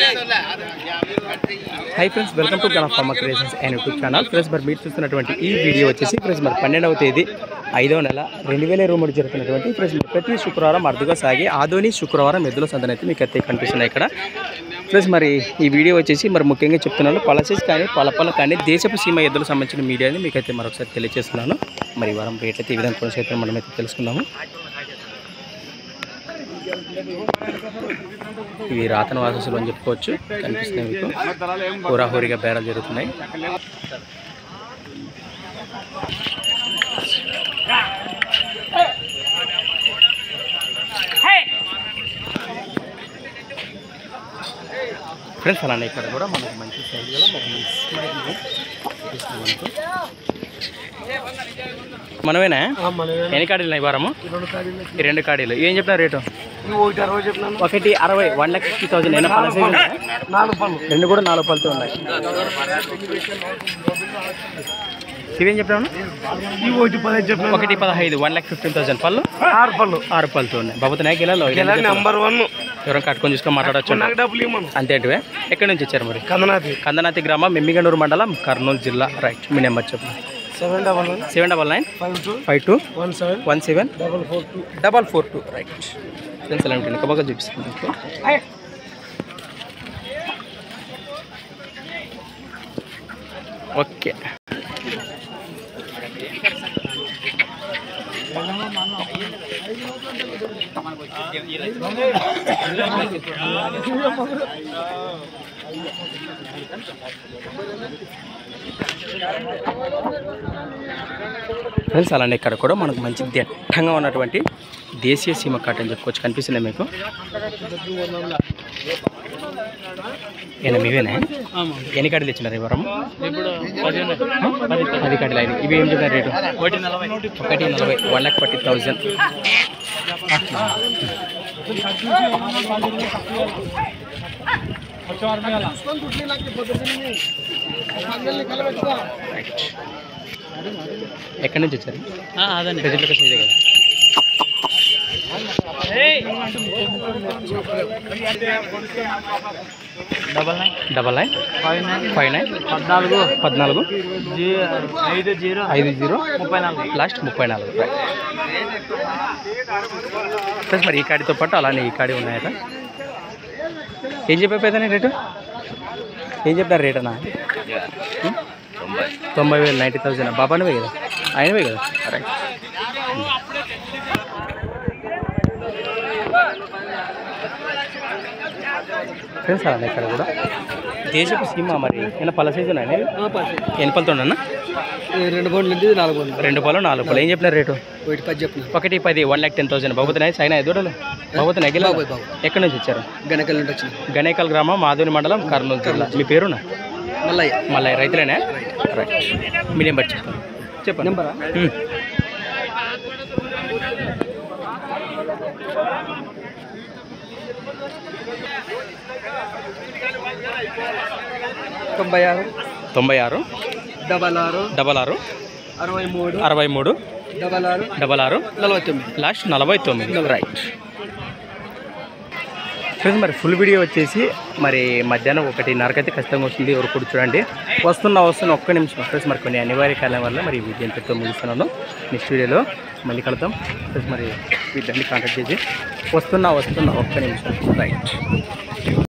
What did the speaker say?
high friends welcome to गणफ pharma creations and YouTube channel friends మరి మీరు చూస్తున్నటువంటి ఈ వీడియో వచ్చేసి ఫ్రెండ్స్ మరి 12వ తేదీ 5వ నెల 2023 జరుగుతున్నటువంటి ఫ్రెండ్స్ ప్రతి శుక్రవారం అర్ధగా సాగి ఆదోని శుక్రవారం ఎద్దుల సందన అయితే మీకు అయితే కనిపిస్తున్నాయి ఇక్కడ ఫ్రెండ్స్ మరి ఈ వీడియో వచ్చేసి మరి ముఖ్యంగా చెప్తున్నాను పలసెస్ కానీ పలపల కానీ దేశపు సీమ ఎద్దులకు సంబంధించిన మీడియాని మీకు అయితే మరొకసారి తెలియజేస్తున్నాను మరి ఈ వారం రేట్ అయితే ఈ విధంగా కొనసాగుతాం మనం అయితే తెలుసుకుందాము ఇవి రాతన వాససులు అని చెప్పుకోవచ్చు కనిపిస్తున్నాయి మీకు హోరాహోరీగా బేరాలు జరుగుతున్నాయి ఫ్రెండ్స్ అలానే ఇక్కడ కూడా మనకు మంచి సైజు గల మనమేనా ఎన్ని కాడీలు ఉన్నాయి వారము ఈ 2 కాడీలు ఏం చెప్పిన రేటు 160 1,50,000 అయినా పళ్ళ సైజు రెండు కూడా 4 పళ్ళతో ఉన్నాయి ఇవేం చెప్పినాను 1,15,000 1,15,000 పళ్ళు 6 పళ్ళతో ఉన్నాయి బాబుతున్నాయి గిలాలో నెంబర్ 1 ఎవరైనా కట్టుకొని చూసుకొని మాట్లాడచ్చు అంతేంటివే ఎక్కడి నుంచి వచ్చారు మరి కందనాతి గ్రామం మెమ్మిగనూరు మండలం కర్నూలు జిల్లా రైట్ మీ నెంబర్ చెప్పు 79952171442 రైట్ ఫ్రెండ్స్ ఎలా ఉంటుంది కబాగా చూపిస్తాను ఓకే ఫ్రెండ్స్ అలానే ఇక్కడ కూడా మనకు మంచి దట్టంగా ఉన్నటువంటి దేశీయ సీమ కాట అని చెప్పుకోవచ్చు కనిపిస్తున్నాయి మీకు మీవేనా ఎన్ని కాడీలు ఇచ్చినారు ఈ వారం 10 కాడీలు అయినాయి ఇవి ఏం చెప్పిన రేటు 1,40,000 1,40,000 ఎక్కడి నుంచి వచ్చారు ఇదే కదా డబల్ నైన్ 14 50 లాస్ట్ 34 ప్లస్ మరి ఈ కాడితో పాటు అలానే ఈ కాడి ఉన్నాయట ఏం చెప్పేపోయేదాన్ని రేటు ఏం చెప్పారు రేట్ అన్నా 90,000 90,000 బాబానివే కదా ఆయనవే కదా రైట్ ఫ్రెండ్స్ అలానే ఇక్కడ కూడా దేశపు సీమ మరి ఏమైనా పళ్ళ సైజు ఉన్నాయి ఎన్ని పళ్ళతో ఉన్నా 2 పళ్ళు 4 పళ్ళు 2 పళ్ళు 4 పళ్ళు ఏం చెప్పినారు రేటు 1,10 1,10,000 బాబుతున్నాయి సైనా దూడలు బాబుతున్నాయి గిలా ఎక్కడి నుంచి వచ్చారు గణేకల్ నుంచి వచ్చిన గణేకల్ గ్రామం మాధుని మండలం కర్నూలు జిల్లా మీ పేరునా మల్లయ్య రైతులేనా రైట్ మీ నెంబర్ చెప్పండి నెంబరా 96 66 63 66 లాస్ట్ 49 రైట్ ఫ్రెండ్స్ మరి ఫుల్ వీడియో వచ్చేసి మరి మధ్యాహ్నం 1:30 అయితే ఖచ్చితంగా వస్తుంది ఎవరు కూడా చూడండి వస్తున్న ఒక్క నిమిషం ఫ్రెండ్స్ మరి కొన్ని అనివార్య కారణాల వల్ల మరి వీడియో ఎంతతో ముగిస్తున్నాను నెక్స్ట్ వీడియోలో మళ్ళీ కలుద్దాం ఫ్రెండ్స్ మరి వీటిని కాంటాక్ట్ చేసి వస్తున్న ఒక్క నిమిషం రైట్